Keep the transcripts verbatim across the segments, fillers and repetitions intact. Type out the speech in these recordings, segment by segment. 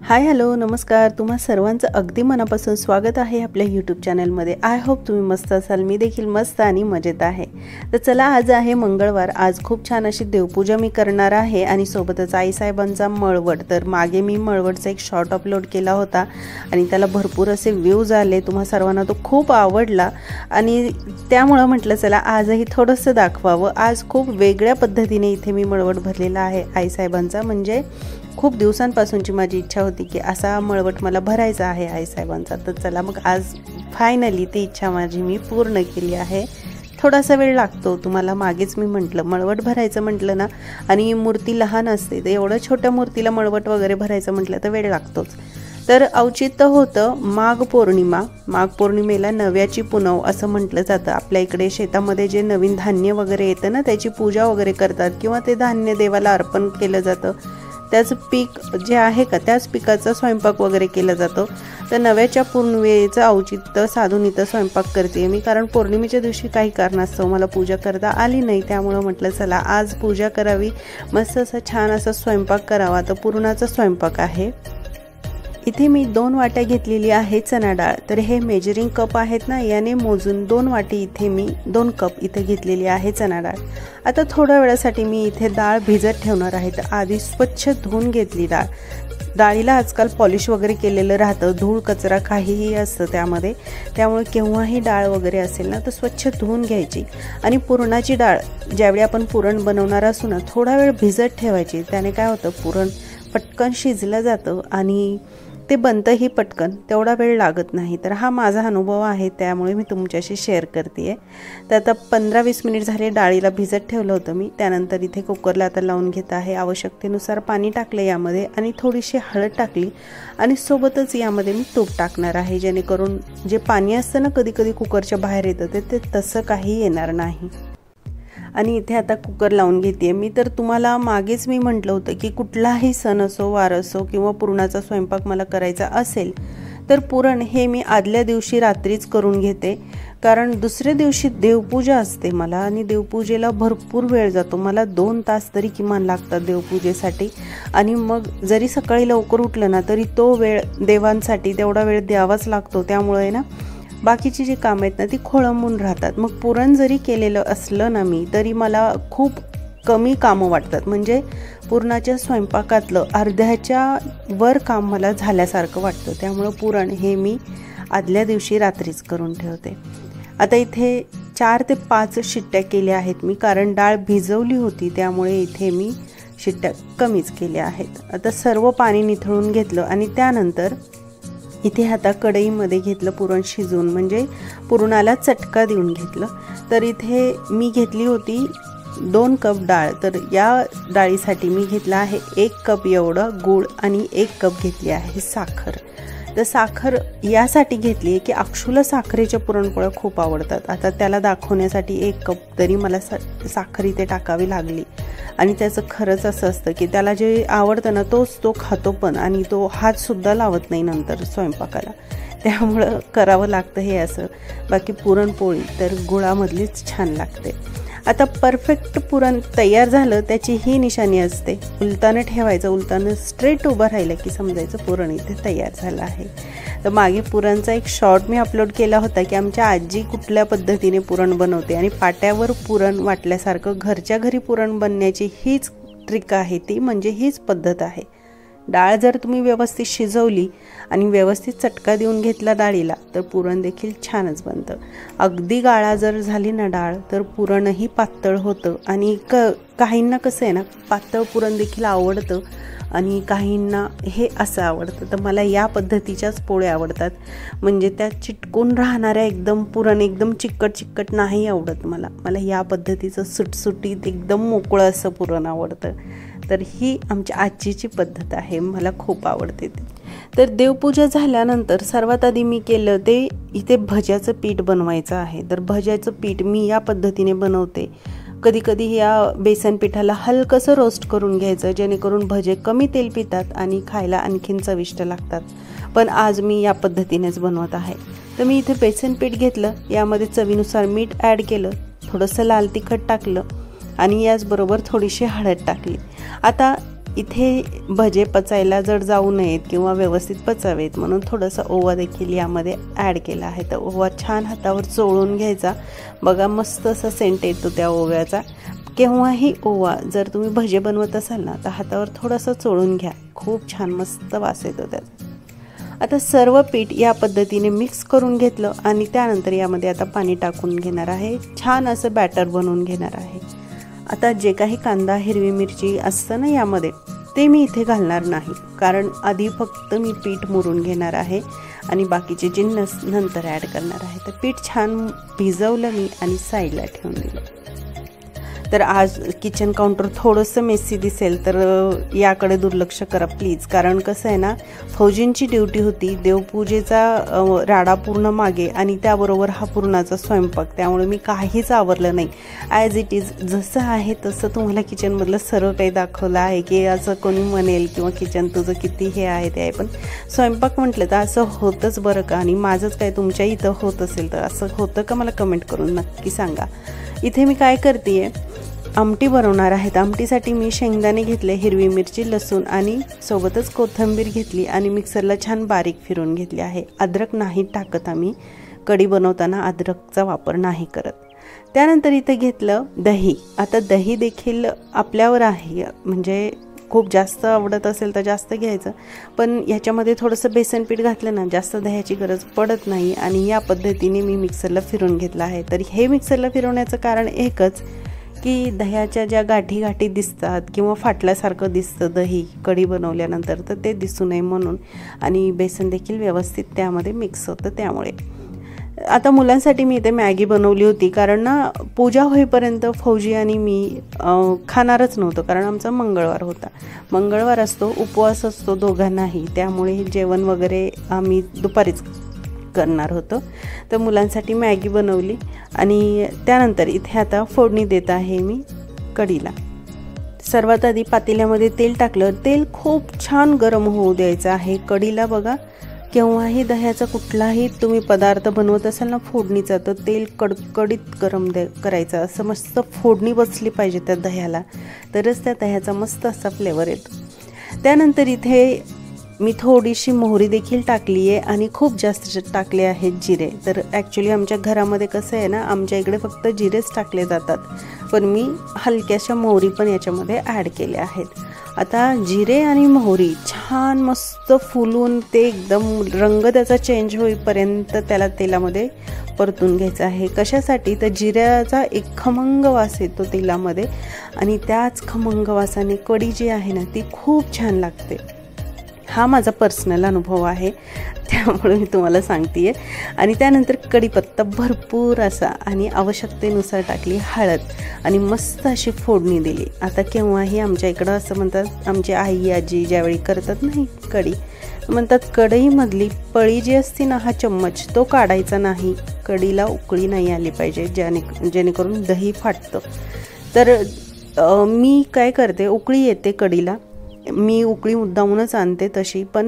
Hi hello नमस्कार, तुम्हा सर्वांचं अगदी मनापासून स्वागत आहे आपल्या यूट्यूब चॅनलमध्ये। आय होप तुम्ही मस्त असाल, मी देखील मस्त आणि मजेत आहे। तर चला, आज आहे मंगळवार। आज खूप छान अशी देवपूजा मी करणार आहे आणि सोबतच आईसाहेबांचा मळवट। तर मागे मी मळवटचा एक शॉर्ट अपलोड केला होता आणि त्याला भरपूर असे व्ह्यूज आले, तुम्हा सर्वांना तो खूप आवडला आणि त्यामुळे म्हटलं चला आजही थोडंसं दाखवावं। आज खूप वेगळ्या पद्धतीने इथे मी मळवट भरलेला आहे आईसाहेबांचा। म्हणजे खूप दिवसांपासूनची माझी इच्छा होती की असा मळवट मला भरायचा आहे आईसाहेबांचा। तर चला मग आज फायनली ती इच्छा माझी मी पूर्ण केली आहे। थोडासा वेळ लागतो, तुम्हाला मागेच मी म्हटलं मळवट भरायचं म्हटलं ना आणि मूर्ती लहान असते, तर एवढ्या छोट्या मूर्तीला मळवट वगैरे भरायचं म्हटलं तर वेळ लागतोच। तर औचित्य होतं माघ पौर्णिमा। माघ पौर्णिमेला नव्याची पुनव असं म्हटलं जातं। आपल्या इकडे शेतामध्ये जे नवीन धान्य वगैरे येतं ना, त्याची पूजा वगैरे करतात किंवा ते धान्य देवाला अर्पण केलं जातं। त्याच पीक जे आहे का, त्याच पिकाचा स्वयंपाक वगैरे केला जातो। तर नव्याच्या पुनवेचं औचित्य साधून इथं स्वयंपाक करते मी, कारण पौर्णिमेच्या दिवशी काही कारणास्तव मला पूजा करता आली नाही। त्यामुळे म्हटलं चला आज पूजा करावी, मस्त असं छान असा स्वयंपाक करावा। तर पुरणाचा स्वयंपाक आहे। इथे मी दोन वाट्या घेतलेली आहे चणा डाळ। तर हे मेजरिंग कप आहेत ना, याने मोजून दोन वाटी इथे मी दोन कप इथे घेतलेली आहे चणा डाळ। आता थोड्या वेळासाठी मी इथे डाळ भिजत ठेवणार आहे। तर आधी स्वच्छ धुवून घेतली डाळ। डाळीला आजकाल पॉलिश वगैरे केलेलं राहतं, धूळ कचरा काहीही असतं त्यामध्ये, त्यामुळे केव्हाही डाळ वगैरे असेल ना तर स्वच्छ धुवून घ्यायची। आणि पुरणाची डाळ ज्यावेळी आपण पुरण बनवणार असू ना, थोडा वेळ भिजत ठेवायची। त्याने काय होतं, पुरण पटकन शिजलं जातं आणि ते बनतंही पटकन, तेवढा वेळ लागत नाही। तर हा माझा अनुभव आहे, त्यामुळे मी तुमच्याशी शेअर करते आहे। तर आता पंधरा वीस मिनिट झाले डाळीला भिजत ठेवलं होतं मी। त्यानंतर इथे कुकरला आता लावून घेत आहे। आवश्यकतेनुसार पाणी टाकले यामध्ये आणि थोडीशी हळद टाकली आणि सोबतच यामध्ये मी तूप टाकणार आहे, जेणेकरून जे पाणी असतं ना कधी कधी कुकरच्या बाहेर येतं ते, ते तसं काही येणार नाही। आणि इथे आता कुकर लावून घेते मी। तर तुम्हाला मागेच मी म्हटलं होतं की कुठलाही सण असो, वार असो किंवा पुरणाचा स्वयंपाक मला करायचा असेल तर पुरण हे मी आदल्या दिवशी रात्रीच करून घेते, कारण दुसऱ्या दिवशी देवपूजा असते मला आणि देवपूजेला भरपूर वेळ जातो। मला दोन तास तरी किमान लागतात देवपूजेसाठी। आणि मग जरी सकाळी लवकर उठलं ना तरी तो वेळ देवांसाठी तेवढा वेळ द्यावाच लागतो। त्यामुळे ना बाकीची जी कामं आहेत ना ती खोळंबून राहतात। मग पुरण जरी केलेलं असलं ना मी, तरी मला खूप कमी कामं वाटतात। म्हणजे पुरणाच्या स्वयंपाकातलं अर्ध्याच्या वर काम मला झाल्यासारखं वाटतं। त्यामुळं पुरण हे मी आदल्या दिवशी रात्रीच करून ठेवते। आता इथे चार ते पाच शिट्ट्या केल्या आहेत मी, कारण डाळ भिजवली होती त्यामुळे इथे मी शिट्ट्या कमीच केल्या आहेत। आता सर्व पाणी निथळून घेतलं आणि त्यानंतर इथे आता कढईमध्ये घेतलं पुरण शिजवून, म्हणजे पुरणाला चटका देऊन घेतलं। तर इथे मी घेतली होती दोन कप डाळ। तर या डाळीसाठी मी घेतला आहे एक कप एवढं गूळ आणि एक कप घेतली आहे साखर। तर साखर यासाठी घेतली आहे की अक्षूला साखरेच्या पुरणपोळ्या खूप आवडतात। आता त्याला दाखवण्यासाठी एक कप तरी मला सा साखर इथे टाकावी लागली। आणि त्याचं खरंच असं असतं की त्याला जे आवडतं ना तोच तो खातो पण, आणि तो हातसुद्धा लावत नाही नंतर स्वयंपाकाला। त्यामुळं करावं लागतं हे असं। बाकी पुरणपोळी तर गुळामधलीच छान लागते। आता परफेक्ट पुरण तयार झालं त्याची ही निशाणी असते, उलतानं ठेवायचं, उलतानं स्ट्रेट उभं राहिलं की समजायचं पुरण इथे तयार झालं आहे। तर मागे पुरणचा एक शॉर्ट मी अपलोड केला होता की आमच्या आजी कुठल्या पद्धतीने पुरण बनवते, आणि पाट्यावर पुरण वाटल्यासारखं घरच्या घरी पुरण बनण्याची हीच ट्रिक आहे ती, म्हणजे हीच पद्धत आहे। डाळ जर तुम्ही व्यवस्थित शिजवली आणि व्यवस्थित चटका देऊन घेतला डाळीला तर पुरण देखील छानच बनतं। अगदी गाळा जर झाली ना डाळ तर पुरणही पातळ होतं। आणि क काहींना कसं आहे ना, पातळ पुरण देखील आवडतं आणि काहींना हे असं आवडतं। तर मला या पद्धतीच्याच पोळ्या आवडतात, म्हणजे त्या चिटकून राहणाऱ्या एकदम पुरण एकदम चिकट चिकट नाही आवडत मला। मला या पद्धतीचं सुटसुटीत एकदम मोकळं असं पुरण आवडतं। तर ही आमच्या आजीची पद्धत आहे, मला खूप आवडते ती। तर देवपूजा झाल्यानंतर सर्वात आधी मी केलं ते इथे भज्याचं पीठ बनवायचं आहे। तर भज्याचं पीठ मी या पद्धतीने बनवते। कधी कधी या बेसन पिठाला हलकंसं रोस्ट करून घ्यायचं, जेणेकरून भजे कमी तेल पितात आणि खायला आणखीन चविष्ट लागतात। पण आज मी या पद्धतीनेच बनवत आहे। तर मी इथे बेसन पीठ घेतलं, यामध्ये चवीनुसार मीठ ॲड केलं, थोडंसं लाल तिखट टाकलं आणि याचबरोबर थोडीशी हळद टाकली। आता इथे भजे पचायला जर जाऊ नयेत किंवा व्यवस्थित पचावेत म्हणून थोडंसं ओवा देखील यामध्ये ॲड केला आहे। तर ओवा छान हातावर चोळून घ्यायचा। बघा मस्त असा सेंट येतो त्या ओव्याचा। केव्हाही ओवा जर तुम्ही भजे बनवत असाल ना तर हातावर थोडंसं चोळून घ्या, खूप छान मस्त वास येतो त्याचा। आता सर्व पीठ या पद्धतीने मिक्स करून घेतलं आणि त्यानंतर यामध्ये आता पाणी टाकून घेणार आहे। छान असं बॅटर बनवून घेणार आहे। आता जे काही कांदा हिरवी मिरची असतं ना यामध्ये ते मी इथे घालणार नाही, कारण आधी फक्त मी पीठ मुरून घेणार आहे आणि बाकीचे जिन्नस नंतर ॲड करणार आहे। तर पीठ छान भिजवलं मी आणि साईडला ठेवून दिलं। तर आज किचन काउंटर थोडंसं मेसी दिसेल तर याकडे दुर्लक्ष करा प्लीज, कारण कसं आहे ना फौजींची ड्युटी होती, देवपूजेचा राडा पूर्ण मागे आणि त्याबरोबर हा पूर्णाचा स्वयंपाक, त्यामुळे मी काहीच आवरलं नाही। ॲज इट इज जसं आहे तसं तुम्हाला किचनमधलं सर्व काही दाखवलं आहे की असं कोणी म्हणेल किंवा किचन तुझं किती हे आहे ते आहे, पण स्वयंपाक म्हटलं तर असं होतंच बरं का। आणि माझंच काय तुमच्या इथं होत असेल तर असं होतं का मला कमेंट करून नक्की सांगा। इथे मी काय करते आमटी बनवणार आहेत। आमटीसाठी मी शेंगदाणे घेतले, हिरवी मिरची, लसूण आणि सोबतच कोथिंबीर घेतली आणि मिक्सरला छान बारीक फिरवून घेतली आहे। अद्रक नाही टाकत आम्ही, कढी बनवताना अद्रकचा वापर नाही करत। त्यानंतर इथे घेतलं दही। आता दही देखील आपल्यावर आहे, म्हणजे खूप जास्त आवडत असेल तर जास्त घ्यायचं, पण याच्यामध्ये थोडंसं बेसन पीठ घातलं ना जास्त दह्याची गरज पडत नाही आणि या पद्धतीने मी मिक्सरला फिरवून घेतलं आहे। तर हे मिक्सरला फिरवण्याचं कारण एकच की दह्याच्या ज्या गाठी गाठी दिसतात किंवा फाटल्यासारखं दिसतं दही कढी बनवल्यानंतर तर ते दिसू नये म्हणून, आणि बेसन देखील व्यवस्थित त्यामध्ये मिक्स होतं त्यामुळे। आता मुलांसाठी मी इथे मॅगी बनवली होती, कारण ना पूजा होईपर्यंत फौजी आणि मी खाणारच नव्हतं, कारण आमचा मंगळवार होता। मंगळवार असतो, उपवास असतो दोघांनाही, त्यामुळे जेवण वगैरे आम्ही दुपारीच करणार होतो। तर मुलांसाठी मॅगी बनवली आणि त्यानंतर इथे आता फोडणी देत आहे मी कढीला। सर्वात आधी पातेल्यामध्ये तेल टाकलं, तेल खूप छान गरम होऊ द्यायचं आहे कढीला। बघा केव्हाही दह्याचा कुठलाही तुम्ही पदार्थ बनवत असाल ना फोडणीचा तर तेल कडकडीत गरम दे करायचं, असं मस्त फोडणी बसली पाहिजे त्या दह्याला, तरच त्या दह्याचा मस्त असा फ्लेवर येतो। त्यानंतर इथे मी थोडीशी मोहरी देखील टाकली आहे आणि खूप जास्त टाकले आहेत जिरे। तर ॲक्च्युली आमच्या घरामध्ये कसं आहे ना आमच्या इकडे फक्त जिरेच टाकले जातात, पण मी हलक्याशा मोहरी पण याच्यामध्ये ॲड केल्या आहेत। आता जिरे आणि मोहरी छान मस्त फुलून ते एकदम रंग त्याचा चेंज होईपर्यंत त्याला तेलामध्ये परतून घ्यायचं आहे। कशासाठी तर जिऱ्याचा एक खमंग वास येतो तेलामध्ये आणि त्याच खमंग वासाने कढी जी आहे ना ती खूप छान लागते। हा माझा पर्सनल अनुभव आहे त्यामुळे मी तुम्हाला सांगते आहे। आणि त्यानंतर कढीपत्ता भरपूर असा आणि आवश्यकतेनुसार टाकली हळद आणि मस्त अशी फोडणी दिली। आता केव्हाही आमच्या इकडं असं म्हणतात, आमची आई आजी ज्यावेळी करतात नाही कढी म्हणतात कढईमधली पळी जी असते ना हा चम्मच तो काढायचा नाही, कढीला उकळी नाही आली पाहिजे ज्याने जेणेकरून दही फाटतं। तर मी काय करते उकळी येते कढीला, मी उकळी मुद्दामूनच आणते तशी, पण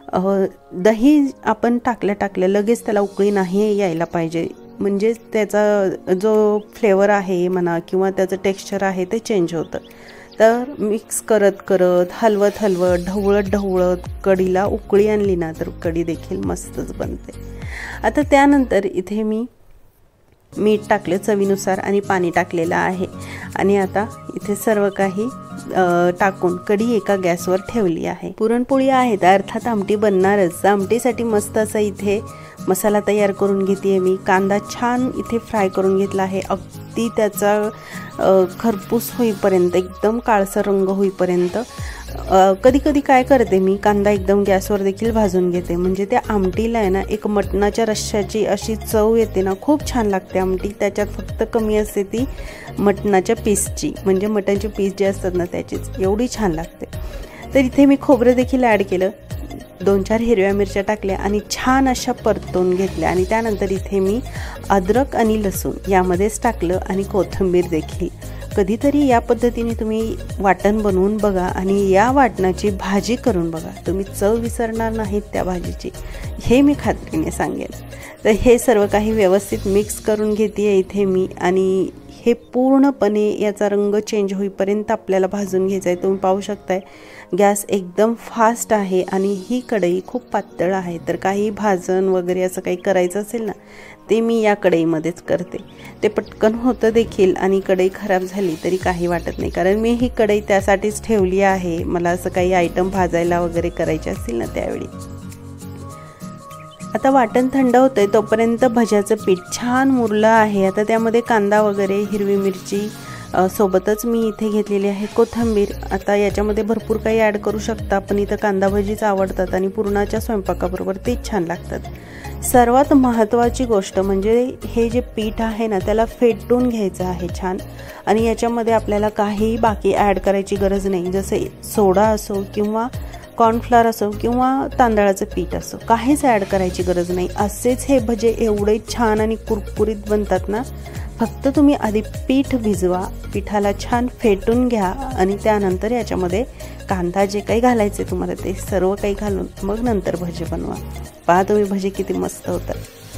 दही आपण टाकल्या टाकल्या लगेच त्याला उकळी नाही यायला पाहिजे, म्हणजे त्याचा जो फ्लेवर आहे म्हणा किंवा त्याचं टेक्स्चर आहे ते चेंज होतं। तर मिक्स करत करत हलवत हलवत ढवळत ढवळत कढीला उकळी आणली ना तर कढी देखील मस्तच बनते। आता त्यानंतर इथे मी मीठ टाकले चवीनुसार आणि पाणी टाकलेलं आहे आणि आता इथे सर्व काही टाकून कढी एका गॅसवर ठेवली आहे। पुरणपोळी आहे तर अर्थात आमटी बनणारच। आमटीसाठी मस्त असा इथे मसाला तयार करून घेते मी। कांदा छान इथे फ्राय करून घेतला आहे, अगदी त्याचा खरपूस होईपर्यंत, एकदम काळसर रंग होईपर्यंत। कधी कधी काय करते मी कांदा एकदम गॅसवर देखील भाजून घेते, म्हणजे त्या आमटीला आहे ना एक मटणाच्या रश्श्याची अशी चव येते ना, खूप छान लागते आमटी। त्याच्यात फक्त कमी असते ती मटणाच्या पीसची, म्हणजे मटणचे पीस जे असतात ना त्याचीच, एवढी छान लागते। तर इथे मी खोबरं देखील ॲड केलं, दोन चार हिरव्या मिरच्या टाकल्या आणि छान अशा परतून घेतल्या आणि त्यानंतर इथे मी अद्रक आणि लसूण यामध्येच टाकलं आणि कोथिंबीर देखील। कधीतरी या पद्धतीने तुम्ही वाटण बनवून बघा आणि या वाटणाची भाजी करून बघा, तुम्ही चव विसरणार नाहीत त्या भाजीची, हे मी खात्रीने सांगेन। तर हे सर्व काही व्यवस्थित मिक्स करून घेते इथे मी आणि हे पूर्णपणे याचा रंग चेंज होईपर्यंत आपल्याला भाजून घ्यायचं आहे। तुम्ही पाहू शकताय गॅस एकदम फास्ट आहे आणि ही कढई खूप पातळ आहे, तर काही भाजण वगैरे असं काही करायचं असेल ना ते मी या कढईमध्येच करते। ते पटकन होतं देखील आणि कढई खराब झाली तरी काही वाटत नाही, कारण मी ही कढई त्यासाठीच ठेवली आहे, मला असं काही आयटम भाजायला वगैरे करायचे असतील ना त्यावेळी। आता वाटण थंड होतंय तोपर्यंत भज्याचं पीठ छान मुरलं आहे। आता त्यामध्ये कांदा वगैरे, हिरवी मिरची सोबतच मी इथे घेतलेली आहे कोथिंबीर। आता याच्यामध्ये भरपूर काही ॲड करू शकता, पण इथं कांदा भजीच आवडतात आणि पुरणाच्या स्वयंपाकाबरोबर तेच छान लागतात। सर्वात महत्त्वाची गोष्ट म्हणजे हे जे पीठ आहे ना त्याला फेटून घ्यायचं आहे छान, आणि याच्यामध्ये आपल्याला काही बाकी ॲड करायची गरज नाही, जसे सोडा असो किंवा कॉर्नफ्लॉवर असो किंवा तांदळाचं पीठ असो, काहीच ॲड करायची गरज नाही। असेच हे भजे एवढे छान आणि कुरकुरीत बनतात ना। फक्त तुम्ही आधी पीठ भिजवा, पिठाला छान फेटून घ्या आणि त्यानंतर याच्यामध्ये कांदा जे काही घालायचे तुम्हाला ते सर्व काही घालून मग नंतर भजे बनवा। पहा तुम्ही भजे किती मस्त होतात।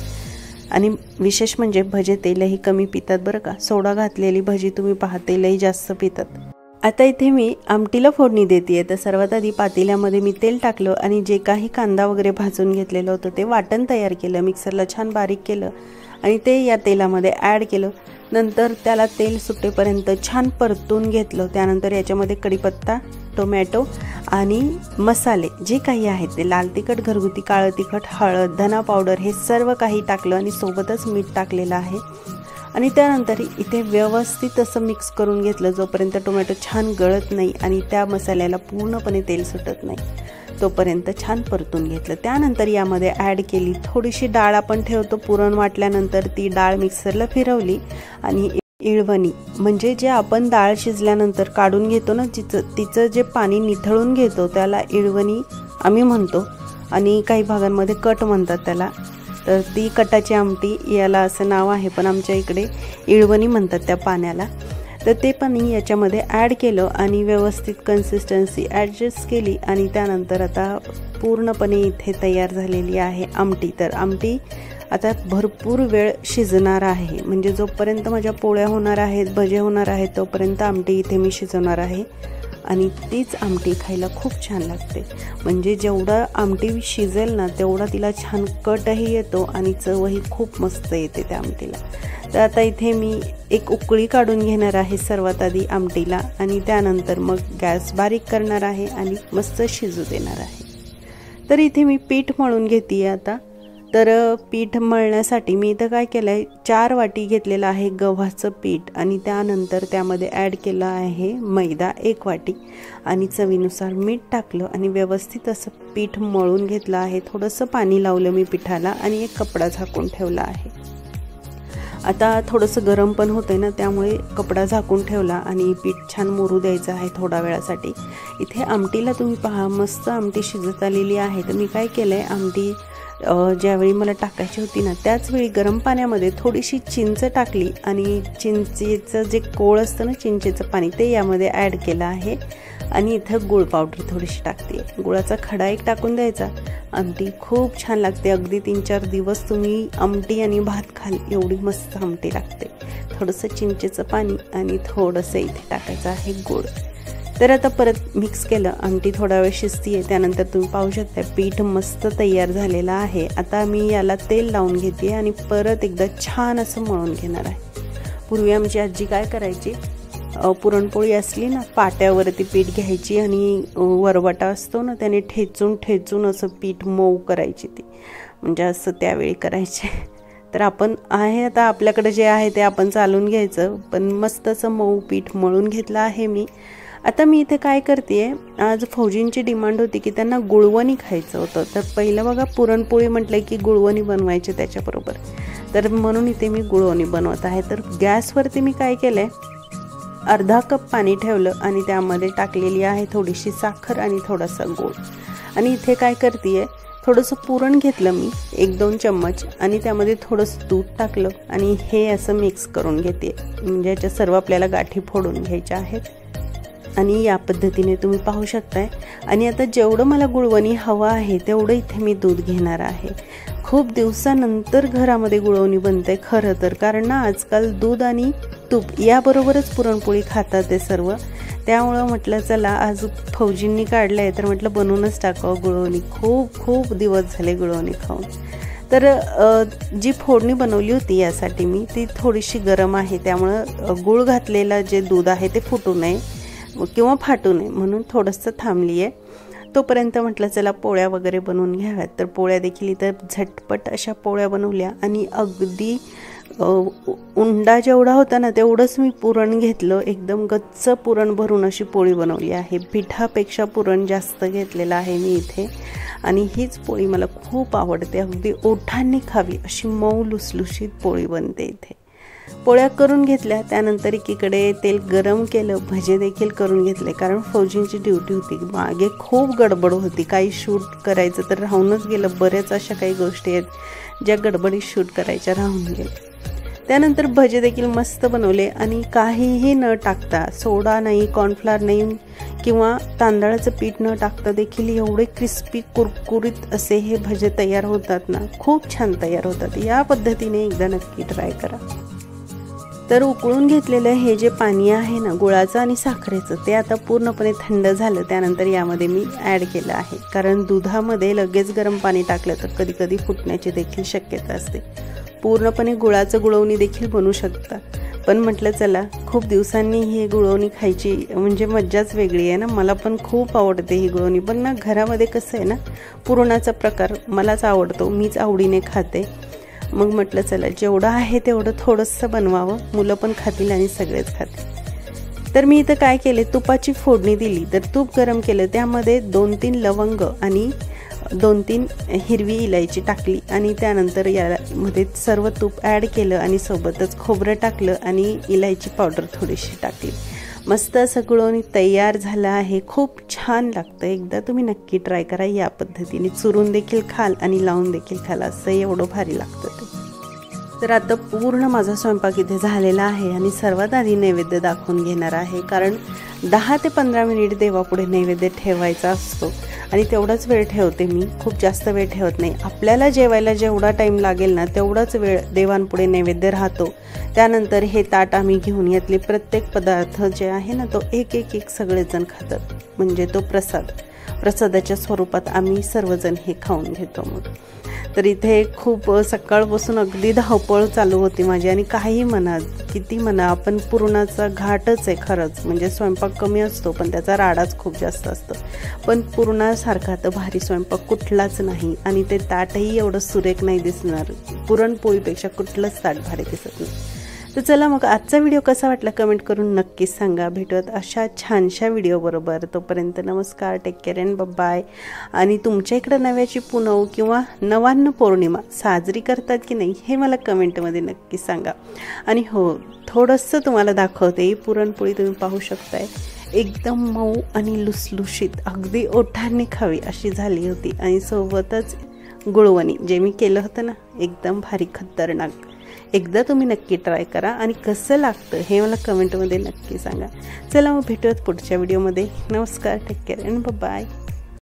आणि विशेष म्हणजे भजे तेलही कमी पितात बरं का, सोडा घातलेली भजी तुम्ही पहा तेलही जास्त पितात। आता इथे मी आमटीला फोडणी देते। तर सर्वात आधी पातेल्यामध्ये मी तेल टाकलं आणि जे काही कांदा वगैरे भाजून घेतलेलं होतं ते वाटण तयार केलं, मिक्सरला छान बारीक केलं आणि ते या तेलामध्ये ॲड केलं। नंतर त्याला तेल सुटेपर्यंत छान परतून घेतलं। त्यानंतर याच्यामध्ये कढीपत्ता, टोमॅटो आणि मसाले जे काही आहेत ते लाल तिखट, घरगुती काळं तिखट, हळद, धना पावडर हे सर्व काही टाकलं आणि सोबतच मीठ टाकलेलं आहे। आणि त्यानंतर इथे व्यवस्थित असं मिक्स करून घेतलं जोपर्यंत टोमॅटो छान गळत नाही आणि त्या मसाल्याला पूर्णपणे तेल सुटत नाही तोपर्यंत छान परतून घेतलं। त्यानंतर यामध्ये ॲड केली थोडीशी डाळ, आपण ठेवतो पुरण वाटल्यानंतर ती डाळ मिक्सरला फिरवली आणि इळवणी म्हणजे जे आपण डाळ शिजल्यानंतर काढून घेतो ना तिचं तिचं जे पाणी निथळून घेतो त्याला इळवणी आम्ही म्हणतो आणि काही भागांमध्ये कट म्हणतात त्याला। तर ती कटाची आमटी याला असं नाव आहे, पण आमच्या इकडे इळवणी म्हणतात त्या पाण्याला। तर ते पाणी याच्यामध्ये ॲड केलं आणि व्यवस्थित कन्सिस्टन्सी ॲडजस्ट केली आणि त्यानंतर आता पूर्णपणे इथे तयार झालेली आहे आमटी। तर आमटी आता भरपूर वेळ शिजणार आहे, म्हणजे जोपर्यंत माझ्या पोळ्या होणार आहेत, भजे होणार आहेत तोपर्यंत आमटी इथे मी शिजवणार आहे आणि तीच आमटी खायला खूप छान लागते। म्हणजे जेवढं आमटी शिजेल ना तेवढा तिला छान कटही येतो आणि चवही खूप मस्त येते त्या आमटीला। तर आता इथे मी एक उकळी काढून घेणार आहे सर्वात आधी आमटीला आणि त्यानंतर मग गॅस बारीक करणार आहे आणि मस्त शिजू देणार आहे। तर इथे मी पीठ मळून घेते आता। तर पीठ मळण्यासाठी मी इथं काय केलं आहे, चार वाटी घेतलेलं आहे गव्हाचं पीठ आणि त्यानंतर त्यामध्ये ॲड केलं आहे मैदा एक वाटी आणि चवीनुसार मीठ टाकलं आणि व्यवस्थित असं पीठ मळून घेतलं आहे। थोडंसं पाणी लावलं मी पिठाला आणि एक कपडा झाकून ठेवला आहे। आता थोडंसं गरम पण होतंय ना त्यामुळे कपडा झाकून ठेवला आणि पीठ छान मुरू द्यायचं आहे थोडा वेळासाठी। इथे आमटीला तुम्ही पहा मस्त आमटी शिजत आलेली आहे। तर मी काय केलं आहे, आमटी ज्यावेळी मला टाकायची होती ना त्याच वेळी गरम पाण्यामध्ये थोडीशी चिंच टाकली आणि चिंचेचं जे कोळ असतं ना चिंचेचं पाणी ते यामध्ये ॲड केलं आहे आणि इथं गुळ पावडर थोडीशी टाकते। गुळाचा खडा एक टाकून द्यायचा। आमटी खूप छान लागते, अगदी तीन चार दिवस तुम्ही आमटी आणि भात खाल एवढी मस्त आमटी लागते। थोडंसं चिंचेचं पाणी आणि थोडंसं इथे टाकायचं आहे गुळ। तर आता परत मिक्स केलं, आमटी थोडा वेळ शिजती आहे। त्यानंतर तुम्ही पाहू शकता पीठ मस्त तयार झालेलं आहे। आता मी याला तेल लावून घेते आणि परत एकदा छान असं मळून घेणार आहे। पूर्वी आमची आजी काय करायची, पुरणपोळी असली ना पाट्यावरती पीठ घ्यायची आणि वरवटा असतो ना त्याने ठेचून ठेचून असं पीठ मऊ करायची ती, म्हणजे असं त्यावेळी करायचे। तर आपण आहे आता आपल्याकडे जे आहे ते आपण चालून घ्यायचं, पण मस्त असं मऊ पीठ मळून घेतलं आहे मी। आता मी इथे काय करते, आज फौजींची डिमांड होती की त्यांना गुळवणी खायचं होतं। तर पहिलं बघा पुरणपोळी म्हटलं की गुळवणी बनवायचे त्याच्याबरोबर, तर म्हणून इथे मी गुळवणी बनवत आहे। तर गॅसवरती मी काय केलं आहे, अर्धा कप पाणी ठेवलं आणि त्यामध्ये टाकलेली आहे थोडीशी साखर आणि थोडासा गूळ आणि इथे काय करते, थोडंसं पुरण घेतलं मी एक दोन चम्मच आणि त्यामध्ये थोडंसं दूध टाकलं आणि हे असं मिक्स करून घेते, म्हणजे याच्या सर्व आपल्याला गाठी फोडून घ्यायच्या आहेत। आणि या पद्धतीने तुम्ही पाहू शकताय। आणि आता जेवढं मला गुळवणी हवं आहे तेवढं इथे मी दूध घेणार आहे। खूप दिवसानंतर घरामध्ये गुळवणी बनते खरं तर, कारण ना आजकाल दूध आणि तूप याबरोबरच पुरणपोळी खातात ते सर्व। त्यामुळं म्हटलं चला आज फौजींनी काढलं आहे तर म्हटलं बनवूनच टाकावं गुळवणी। खूप खूप दिवस झाले गुळवणी खाऊन। तर जी फोडणी बनवली होती यासाठी मी ती थोडीशी गरम आहे, त्यामुळं गूळ घातलेला जे दूध आहे ते फुटू नये किंवा फाटू नये म्हणून थोडंसं थांबली आहे। तोपर्यंत म्हटलं चला पोळ्या वगैरे बनवून घ्याव्यात। तर पोळ्या देखील इथं झटपट अशा पोळ्या बनवल्या आणि अगदी उंडा जेवढा होता ना तेवढंच मी पुरण घेतलं। एकदम गच्च पुरण भरून अशी पोळी बनवली आहे। पिठापेक्षा पुरण जास्त घेतलेलं आहे मी इथे आणि हीच पोळी मला खूप आवडते। अगदी ओठांनी खावी अशी मऊ लुसलुशीत पोळी बनते इथे। पोळ्या करून घेतल्या, त्यानंतर एकीकडे तेल गरम केलं, भजे देखील करून घेतले कारण फौजींची ड्युटी होती। मागे खूप गडबड होती, काही शूट करायचं तर राहूनच गेलं। बरेच अशा काही गोष्टी आहेत ज्या गडबडीत शूट करायच्या राहून गेल्या। त्यानंतर भजे देखील मस्त बनवले आणि काहीही न टाकता, सोडा नाही, कॉर्नफ्लॉवर नाही किंवा तांदळाचं पीठ न टाकता देखील एवढे क्रिस्पी कुरकुरीत असे हे भजे तयार होतात ना, खूप छान तयार होतात। या पद्धतीने एकदा नक्की ट्राय करा। तर उकळून घेतलेलं हे जे पाणी आहे ना गुळाचं आणि साखरेचं ते आता पूर्णपणे थंड झालं। त्यानंतर यामध्ये मी ॲड केलं आहे, कारण दुधामध्ये लगेच गरम पाणी टाकलं तर कधी कधी फुटण्याची देखील शक्यता असते। पूर्णपणे गुळाचं गुळवणी देखील बनवू शकता, पण म्हटलं चला खूप दिवसांनी ही गुळवणी खायची म्हणजे मज्जाच वेगळी आहे ना। मला पण खूप आवडते ही गुळवणी, पण ना घरामध्ये कसं आहे ना पुरणाचा प्रकार मलाच आवडतो, मीच आवडीने खाते। मग म्हटलं चला जेवढं आहे तेवढं थोडंसं बनवावं, मुलं पण खातील आणि सगळेच खातील। तर मी इथं काय केले, तुपाची फोडणी दिली। तर तूप गरम केलं, त्यामध्ये दोन तीन लवंग आणि दोन तीन हिरवी इलायची टाकली आणि त्यानंतर यामध्ये सर्व तूप ॲड केलं आणि सोबतच खोबरं टाकलं आणि इलायची पावडर थोडीशी टाकली। मस्त असं गुळवणी तयार झालं आहे। खूप छान लागतं, एकदा तुम्ही नक्की ट्राय करा। या पद्धतीने चुरून देखील खाल आणि लावून देखील खाल, असं एवढं भारी लागतं ते। तर आता पूर्ण माझा स्वयंपाक इथे झालेला आहे आणि सर्वात आधी नैवेद्य दाखवून घेणार आहे, कारण दहा ते पंधरा मिनिट देवापुढे नैवेद्य ठेवायचा असतो आणि तेवढाच वेळ ठेवते मी, खूप जास्त वेळ ठेवत नाही। आपल्याला जेवायला जेवढा टाईम लागेल ना तेवढाच वेळ देवांपुढे नैवेद्य राहतो। त्यानंतर हे ताट आम्ही घेऊन यातले प्रत्येक पदार्थ जे आहे ना तो एक एक एक सगळेजण खातात, म्हणजे तो प्रसाद प्रसादाच्या स्वरूपात आम्ही सर्वजण हे खाऊन घेतो। मग तर इथे खूप सकाळपासून अगदी धावपळ चालू होती माझी आणि काही म्हणा किती म्हणा आपण पुरणाचा घाटच आहे खरंच, म्हणजे स्वयंपाक कमी असतो पण त्याचा राडाच खूप जास्त असतो। पण पुरणासारखा तर भारी स्वयंपाक कुठलाच नाही आणि ते ताटही एवढं सुरेख नाही दिसणार, पुरणपोळीपेक्षा कुठलंच ताट भारी दिसत नाही। तर चला मग आजचा व्हिडिओ कसा वाटला कमेंट करून नक्कीच सांगा। भेटूयात अशा छानशा व्हिडिओ बरोबर, तोपर्यंत नमस्कार, टेक केअर अँड बाय। आणि तुमच्या इकडं नव्याची पुनव किंवा नवान्न पौर्णिमा साजरी करतात की नाही हे मला कमेंटमध्ये नक्की सांगा। आणि हो थोडंसं तुम्हाला दाखवते, ही पुरणपोळी तुम्ही पाहू शकताय एकदम मऊ आणि लुसलुशीत अगदी ओठांनी खावी अशी झाली होती आणि सोबतच गुळवणी जे मी केलं होतं ना एकदम भारी खतरनाक। एकदा तुम्ही नक्की ट्राय करा आणि कसं लागतं हे मला कमेंटमध्ये नक्की सांगा। चला मग भेटूयात पुढच्या व्हिडिओमध्ये। नमस्कार, टेक केअर अँड बाय।